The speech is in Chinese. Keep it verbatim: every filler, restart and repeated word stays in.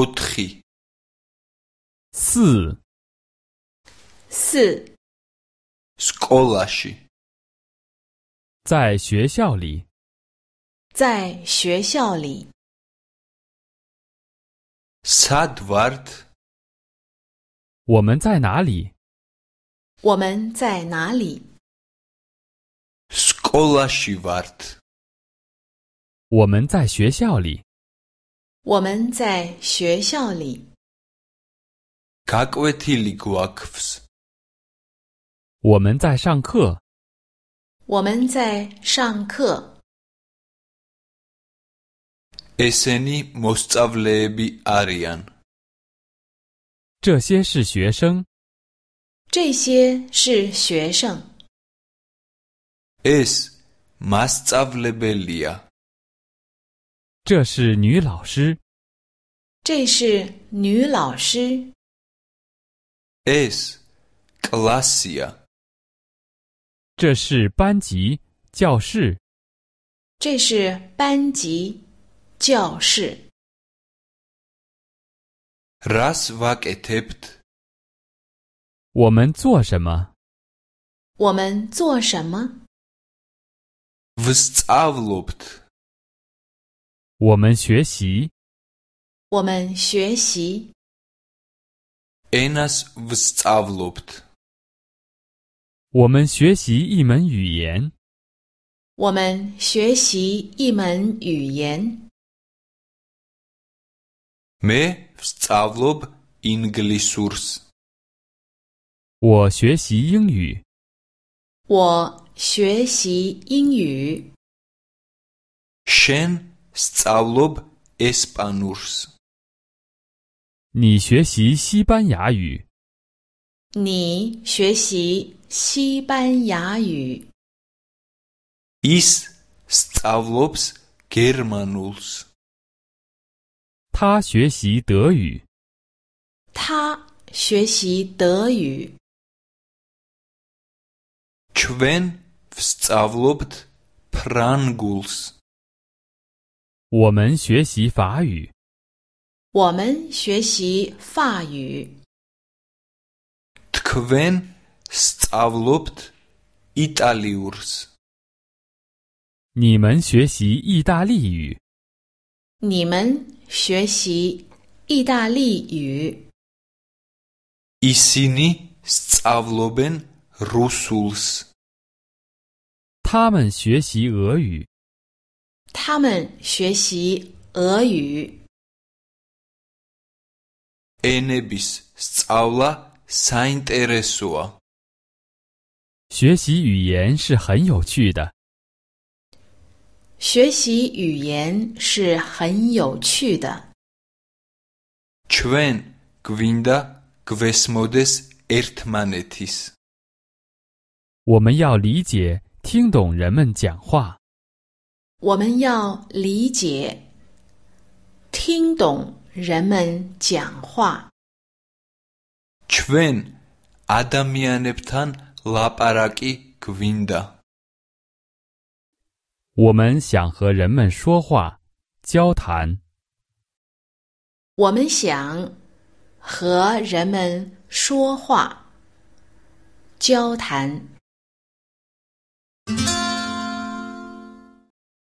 ოთხი 四四 სკოლაში 在学校里， 在学校里。 სად ვართ 我们在哪里？ 我们在哪里？ სკოლაში ვართ 我们在学校里。 我们在学校里。 გაკვეთილი გვაქვს 我们在上课。 我们在上课。 ესენი მოსწავლეები არიან 这些是学生。 这些是学生。 ეს მასწავლებელია 这是女老师。 这是女老师。 ეს კლასია 这是班级、教室。 这是班级、教室。 რას ვაკეთებთ 我们做什么？ 我们做什么？ ვსწავლობთ 我们学习。 我们学习。 ენას ვსწავლობთ 我们学习一门语言。 我们学习一门语言。 მე ვსწავლობ ინგლისურს 我学习英语。 我学习英语。 შენ სწავლობ ესპანურს 你学习西班牙语。 你学习西班牙语。 ის სწავლობს გერმანულს 他学习德语。 他学习德语。 ჩვენ ვსწავლობთ ფრანგულს 我们学习法语。 我们学习法语。 თქვენ სწავლობთ იტალიურს 你们学习意大利语。 你们学习意大利语。 ისინი სწავლობენ რუსულს 他们学习俄语。 他们学习俄语。 ენების სწავლა საინტერესოა 学习语言是很有趣的。 学习语言是很有趣的。 ჩვენ გვინდა გვესმოდეს ერთმანეთის 我们要理解、听懂人们讲话。 我们要理解、听懂人们讲话。 ჩვენ ადამიანებთან ლაპარაკი გვინდა 我们想和人们说话、交谈。 我们想和人们说话、交谈。